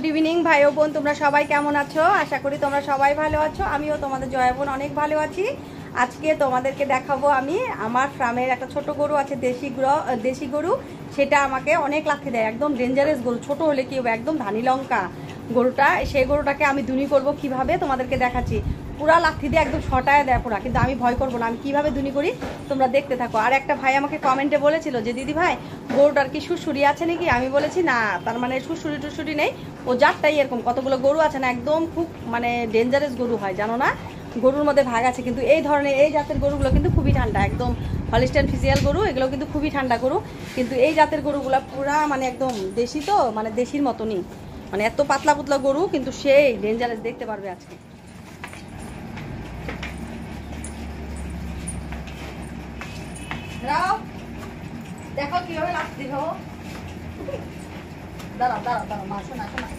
Good evening ভাই ও বোন, তোমরা সবাই কেমন আছো? আশা করি তোমরা সবাই ভালো আছো। আমিও তোমাদের জয়া বোন অনেক ভালো আছি। আজকে তোমাদেরকে দেখাবো আমি আমার ফার্মের একটা ছোট গরু আছে, দেশি গরু। সেটা আমাকে অনেক লাথি দেয়, একদম ডেঞ্জারাস গরু। ছোট হলে কি হবে, একদম ধানি লঙ্কা গরুটা। সেই গরুটাকে আমি দুনি করব কিভাবে তোমাদেরকে দেখাচ্ছি। পুরা লাথি দিয়ে একদম ছটায় দেয় পুরা, কিন্তু আমি ভয় করবো না। আমি কিভাবে দুনি করি তোমরা দেখতে থাকো। আর একটা ভাই আমাকে কমেন্টে বলেছিল যে দিদি ভাই গরুটার কি সুরসুরি আছে নাকি? আমি বলেছি না, তার মানে সুরসুরি টুরসুরি নেই, ও যারটাই এরকম। কতগুলো গরু আছে না, একদম খুব মানে ডেঞ্জারাস গরু হয়, জানো না? গরুর মধ্যে ভাগ আছে, কিন্তু এই ধরনের এই জাতের গরুগুলো কিন্তু খুবই ঠান্ডা, একদম হলিস্টাইন ফিজিয়াল গরু, এগুলো কিন্তু খুবই ঠান্ডা গরু। কিন্তু এই জাতের গরুগুলো পুরা মানে একদম দেশি, তো মানে দেশির মতনই, মানে এত পাতলা পাতলা গরু, কিন্তু সেই ডেঞ্জারাস। দেখতে পারবে আজকে। দেখো কিভাবে লাগতে হবে। দাঁড়াও দাঁড়াও দাঁড়াও, মাসো না শোনা।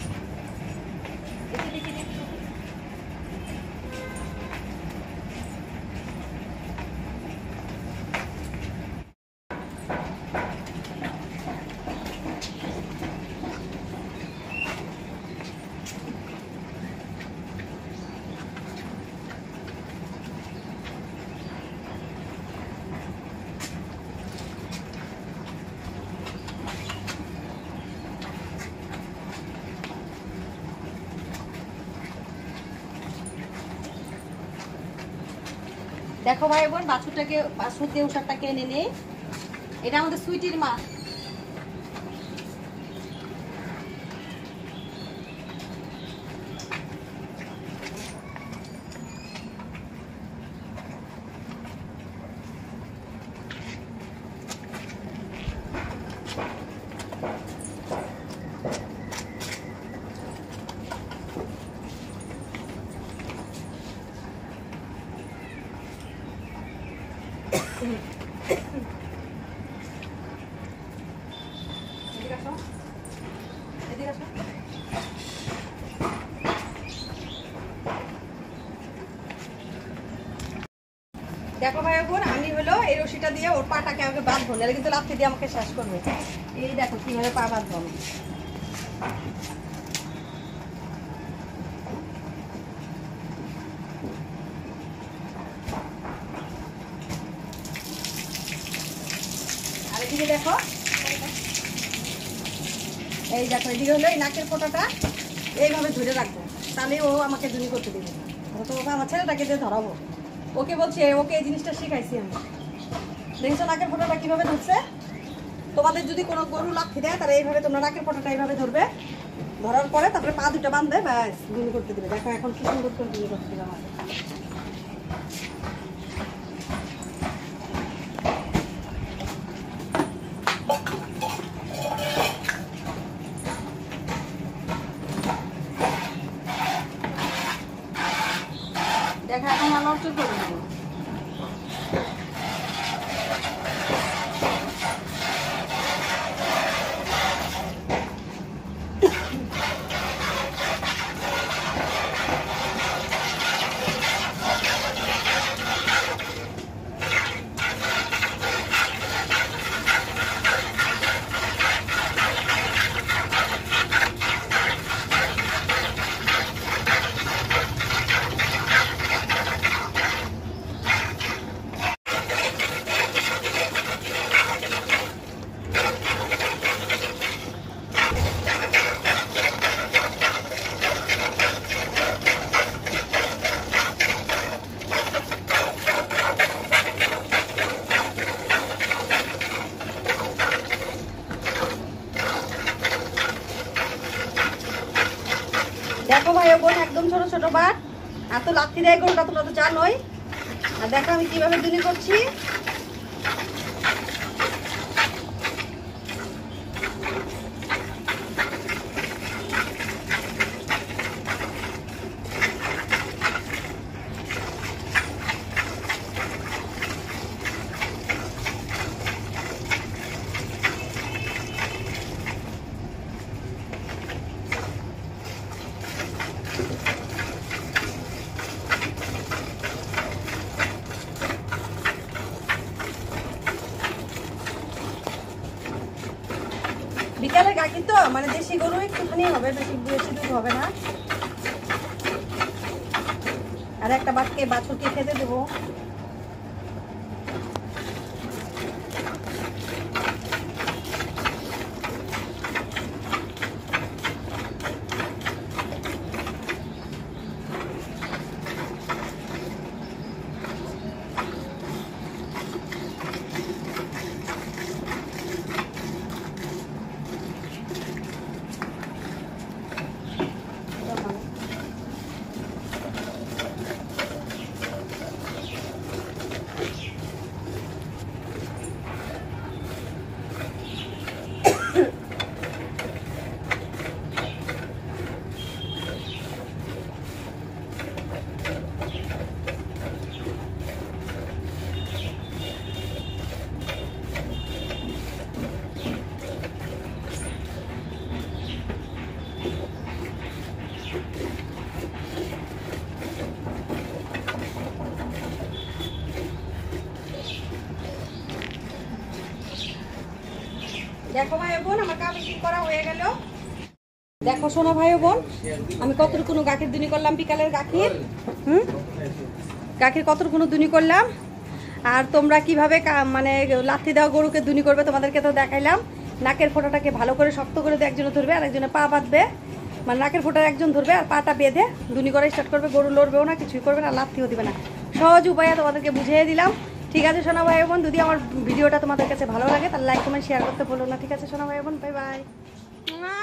দেখো ভাই বোন, বাছুর দেউসারটাকে এনে নেই। এটা আমাদের সুইটির মা। দেখো ভাই বোন, আমি হলো এই রশিটা দিয়ে ওর পাটাকে আমাকে বাঁধবো, নাহলে কিন্তু লাফি দিয়ে আমাকে শেষ করবে। এই দেখো কিভাবে পা বাঁধবো আমি। আর এদিকে দেখো, এই দেখো এদিকে হলো এই নাকের ফোঁটাটা এইভাবে ধরে রাখবো, তাহলে ও আমাকে জুনি করতে দেবে। তো আমার ছেলেটাকে যে ধরাবো, ওকে বলছি, ওকে এই জিনিসটা শিখাইছি আমি। দেখছো নাকের ফোঁটাটা কিভাবে ধরছে? তোমাদের যদি কোনো গরু লাথি দেয় তাহলে এইভাবে তোমরা নাকের ফোঁটাটা এইভাবে ধরবে, ধরার পরে তারপরে পা দুটো বাঁধবে, ব্যাস জুনি করতে দেবে। দেখো এখন কি সুন্দর করে জুনি করতে দেবে আমাকে। দেখা এখন আমার চুল করে দেবো। দেখো ভাই বোন, একদম ছোট ছোট বাট, এত লাথি দেয় গরুটা, তোমরা তো জানোই। আর দেখো আমি কিভাবে দুনি করছি। গাখীর তো মানে দেশি গরু একটুখানি হবে, বেশি বেশি দুধ হবে না। আর একটা বাছুরকে খেতে দেবো। দেখো ভাই বোন, আমার কাজ করা হয়ে গেল। দেখো শোনো ভাই বোন, আমি কতটুকু গাখীর দুনি করলাম, বিকালের গাখীর। গাখীর কতটুকু দুনি করলাম। আর তোমরা কিভাবে মানে লাথি দেওয়া গরুকে দুনি করবে তোমাদেরকে তো দেখাইলাম। নাকের ফোঁটাটাকে ভালো করে শক্ত করে দিয়ে একজনে ধরবে আর একজনে পা বাঁধবে, মানে নাকের ফোঁটা একজন ধরবে আর পাটা বেঁধে দুনি করা স্টার্ট করবে। গরু লড়বেও না, কিছুই করবে না, লাথিও দিবে না। সহজ উপায়ে তোমাদেরকে বুঝিয়ে দিলাম। ঠিক আছে সোনা ভাই বোন, যদি আমার ভিডিওটা তোমাদের কাছে ভালো লাগে তাহলে লাইক কমেন্ট শেয়ার করতে ভুলো না। ঠিক আছে সোনা ভাই বোন, বাই বাই।